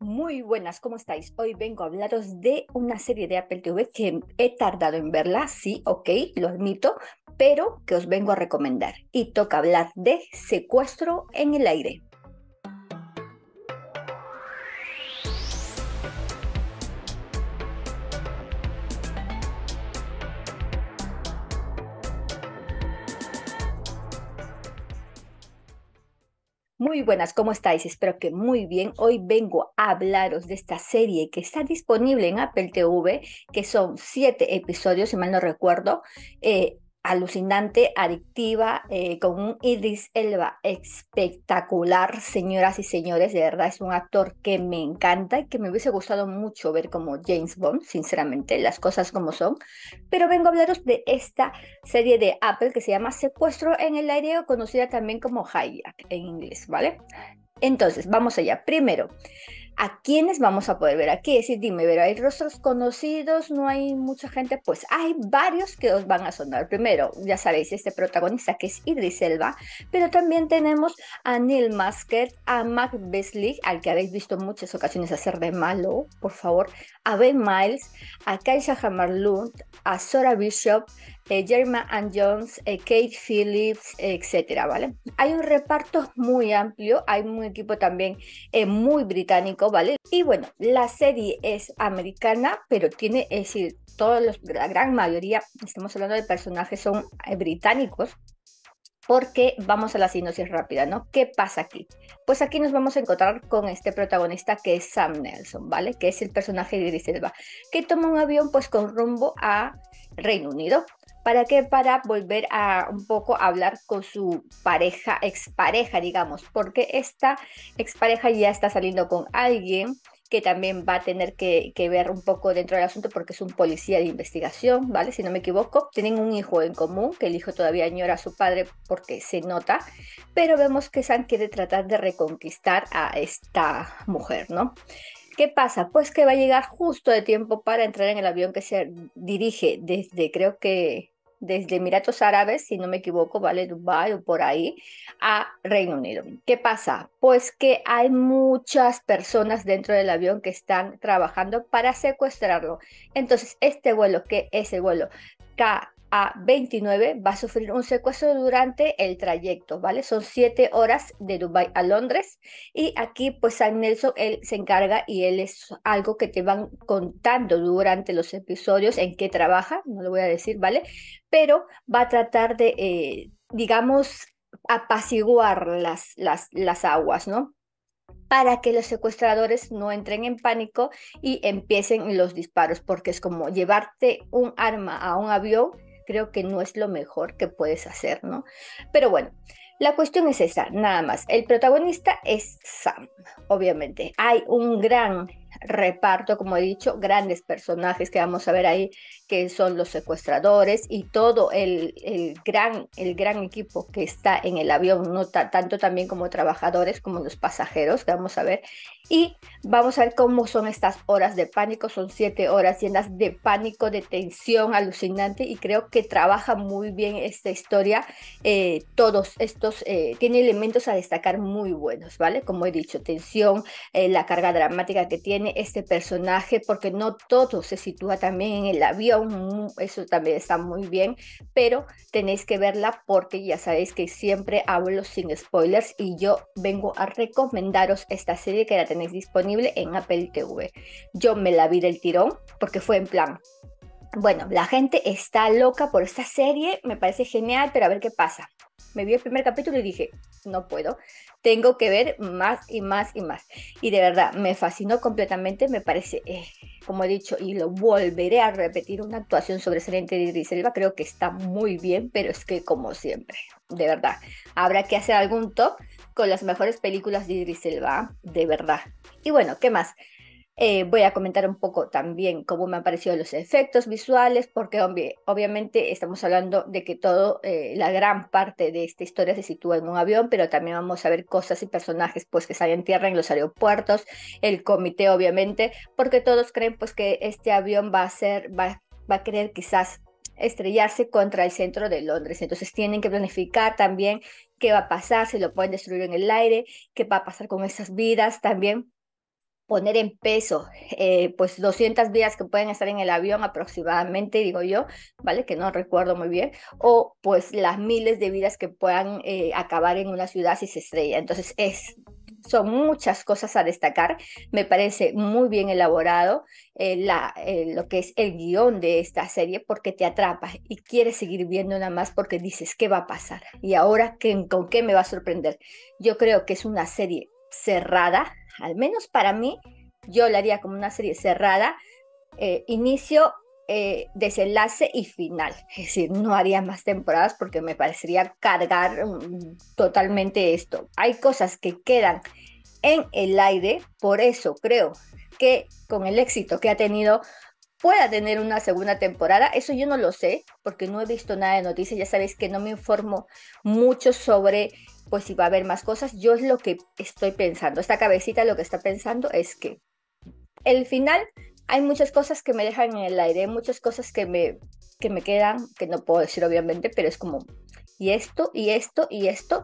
Muy buenas, ¿cómo estáis? Hoy vengo a hablaros de una serie de Apple TV que he tardado en verla, sí, ok, lo admito, pero que os vengo a recomendar. Y toca hablar de Secuestro en el aire. Muy buenas, ¿cómo estáis? Espero que muy bien. Hoy vengo a hablaros de esta serie que está disponible en Apple TV, que son 7 episodios, si mal no recuerdo. Alucinante, adictiva, con un Idris Elba espectacular, señoras y señores. De verdad es un actor que me encanta y que me hubiese gustado mucho ver como James Bond, sinceramente, las cosas como son. Pero vengo a hablaros de esta serie de Apple que se llama Secuestro en el aire o conocida también como Hijack en inglés, ¿vale? Entonces, vamos allá. Primero, ¿a quiénes vamos a poder ver aquí? Es decir, dime, ¿pero hay rostros conocidos? ¿No hay mucha gente? Pues hay varios que os van a sonar. Primero, ya sabéis, este protagonista que es Idris Elba, pero también tenemos a Neil Maskell, a Mac Beasley, al que habéis visto en muchas ocasiones hacer de malo, por favor, a Ben Miles, a Kaisha Hammarlund, a Sora Bishop, Jerma Ann Jones, Kate Phillips, etcétera, ¿vale? Hay un reparto muy amplio, hay un equipo también muy británico, ¿vale? Y bueno, la serie es americana, pero tiene, es decir, la gran mayoría, estamos hablando de personajes, son británicos, porque vamos a la sinopsis rápida, ¿no? ¿Qué pasa aquí? Pues aquí nos vamos a encontrar con este protagonista que es Sam Nelson, ¿vale? Que es el personaje de Idris Elba, que toma un avión pues con rumbo a Reino Unido. ¿Para qué? Para volver a un poco hablar con su pareja, expareja, digamos, porque esta expareja ya está saliendo con alguien que también va a tener que ver un poco dentro del asunto porque es un policía de investigación, ¿vale? Si no me equivoco, tienen un hijo en común, que el hijo todavía añora a su padre porque se nota, pero vemos que Sam quiere tratar de reconquistar a esta mujer, ¿no? ¿Qué pasa? Pues que va a llegar justo de tiempo para entrar en el avión que se dirige desde, creo que desde Emiratos Árabes, si no me equivoco, ¿vale? Dubái o por ahí, a Reino Unido. ¿Qué pasa? Pues que hay muchas personas dentro del avión que están trabajando para secuestrarlo. Entonces, este vuelo, que es el vuelo KA-29, va a sufrir un secuestro durante el trayecto, ¿vale? Son 7 horas de Dubái a Londres y aquí, pues, San Nelson, él se encarga y él es algo que te van contando durante los episodios en qué trabaja, no lo voy a decir, ¿vale? Pero va a tratar de, digamos, apaciguar las aguas, ¿no? Para que los secuestradores no entren en pánico y empiecen los disparos, porque es como llevarte un arma a un avión, creo que no es lo mejor que puedes hacer, ¿no? Pero bueno, la cuestión es esa, nada más. El protagonista es Sam, obviamente. Hay un gran reparto, como he dicho, grandes personajes que vamos a ver ahí, que son los secuestradores y todo el gran equipo que está en el avión, no tanto también como trabajadores como los pasajeros, que vamos a ver. Y vamos a ver cómo son estas horas de pánico. Son 7 horas llenas de pánico, de tensión alucinante y creo que trabaja muy bien esta historia. Todos estos tiene elementos a destacar muy buenos, ¿vale? Como he dicho, tensión, la carga dramática que tiene este personaje, porque no todo se sitúa también en el avión, eso también está muy bien, pero tenéis que verla porque ya sabéis que siempre hablo sin spoilers y yo vengo a recomendaros esta serie que la tenéis disponible en Apple TV. Yo me la vi del tirón porque fue en plan, bueno, la gente está loca por esta serie, me parece genial, pero a ver qué pasa. Me vi el primer capítulo y dije, no puedo, tengo que ver más y más y más. Y de verdad, me fascinó completamente, me parece, como he dicho, y lo volveré a repetir, una actuación sobresaliente de Idris Elba, creo que está muy bien, pero es que como siempre, de verdad, habrá que hacer algún top con las mejores películas de Idris Elba, de verdad. Y bueno, ¿qué más? Voy a comentar un poco también cómo me han parecido los efectos visuales, porque obviamente estamos hablando de que todo, la gran parte de esta historia se sitúa en un avión, pero también vamos a ver cosas y personajes pues que salen en tierra en los aeropuertos, el comité obviamente, porque todos creen pues que este avión va a querer quizás estrellarse contra el centro de Londres. Entonces tienen que planificar también qué va a pasar, si lo pueden destruir en el aire, qué va a pasar con esas vidas también poner en peso, pues 200 vidas que pueden estar en el avión aproximadamente, digo yo, ¿vale? Que no recuerdo muy bien, o pues las miles de vidas que puedan acabar en una ciudad si se estrella. Entonces son muchas cosas a destacar. Me parece muy bien elaborado lo que es el guión de esta serie porque te atrapa y quieres seguir viendo nada más porque dices, ¿qué va a pasar? ¿Y ahora con qué me va a sorprender? Yo creo que es una serie cerrada, al menos para mí, yo la haría como una serie cerrada, inicio, desenlace y final. Es decir, no haría más temporadas porque me parecería cargar totalmente esto. Hay cosas que quedan en el aire, por eso creo que con el éxito que ha tenido pueda tener una segunda temporada. Eso yo no lo sé porque no he visto nada de noticias. Ya sabéis que no me informo mucho sobre pues si va a haber más cosas. Yo es lo que estoy pensando. Esta cabecita lo que está pensando es que el final hay muchas cosas que me dejan en el aire, hay muchas cosas que me quedan, que no puedo decir obviamente, pero es como, y esto, y esto, y esto.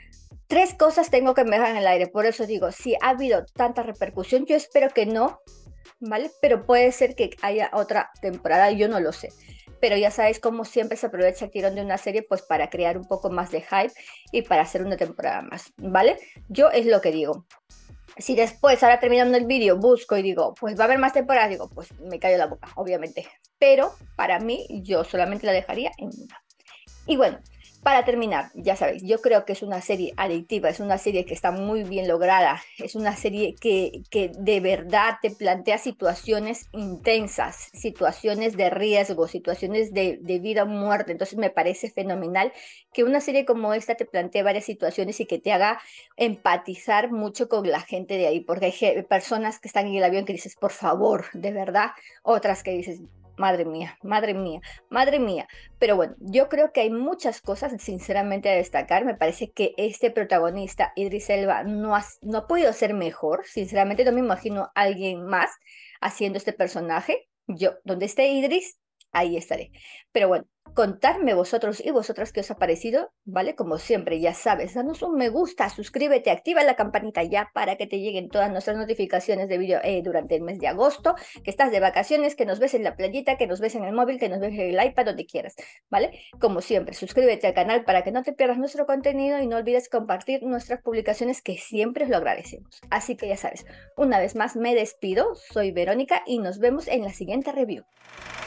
Tres cosas tengo que me dejan en el aire. Por eso digo, si ha habido tanta repercusión, yo espero que no, ¿vale? Pero puede ser que haya otra temporada, yo no lo sé. Pero ya sabes cómo siempre se aprovecha el tirón de una serie pues para crear un poco más de hype y para hacer una temporada más, ¿vale? Yo es lo que digo. Si después, ahora terminando el vídeo, busco y digo, pues va a haber más temporadas, digo, pues me callo la boca, obviamente. Pero para mí, yo solamente la dejaría en una. Y bueno, para terminar, ya sabéis, yo creo que es una serie adictiva, es una serie que está muy bien lograda, es una serie que de verdad te plantea situaciones intensas, situaciones de riesgo, situaciones de vida o muerte. Entonces me parece fenomenal que una serie como esta te plantee varias situaciones y que te haga empatizar mucho con la gente de ahí, porque hay personas que están en el avión que dices, por favor, de verdad, otras que dices, madre mía, madre mía, madre mía. Pero bueno, yo creo que hay muchas cosas sinceramente a destacar. Me parece que este protagonista, Idris Elba, no ha podido ser mejor. Sinceramente no me imagino a alguien más haciendo este personaje. Yo, donde esté Idris, ahí estaré. Pero bueno, contadme vosotros y vosotras qué os ha parecido, ¿vale? Como siempre, ya sabes, danos un me gusta, suscríbete, activa la campanita ya para que te lleguen todas nuestras notificaciones de vídeo durante el mes de agosto, que estás de vacaciones, que nos ves en la playita, que nos ves en el móvil, que nos ves en el iPad, donde quieras, ¿vale? Como siempre, suscríbete al canal para que no te pierdas nuestro contenido y no olvides compartir nuestras publicaciones que siempre os lo agradecemos. Así que ya sabes, una vez más me despido, soy Verónica y nos vemos en la siguiente review.